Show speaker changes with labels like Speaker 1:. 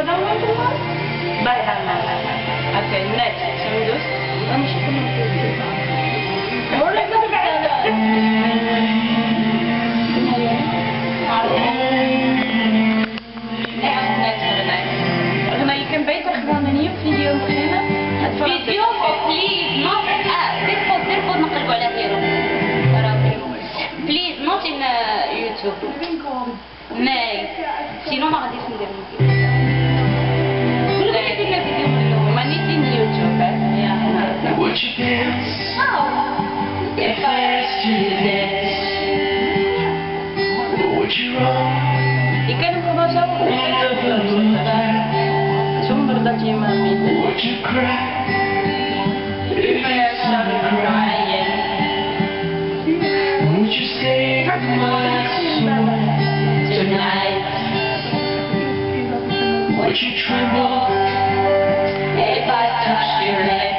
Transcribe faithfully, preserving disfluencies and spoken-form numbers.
Speaker 1: don't want to know? Bye, Hannah. Okay, next. Shall we do? I'm just going to do it. Where is the je kunt beter gewoon een nieuwe video beginnen.
Speaker 2: فيديو بليز نوت اه ترفض ترفض نقلبوا على هيرو بليز نوت ان يوتيوب ماي سينو ما غاديش ندير كل واحد يدير فيديو من الاول
Speaker 1: ما نيتين يوتيوب يا
Speaker 3: Would you dance if I asked you to dance? Or would you run?
Speaker 1: Je kan hem gewoon zo zonder dat je hem aanbiedt.
Speaker 3: Would you cry if I asked you to cry? Would you stay my soul tonight? Would you tremble if I touched your head?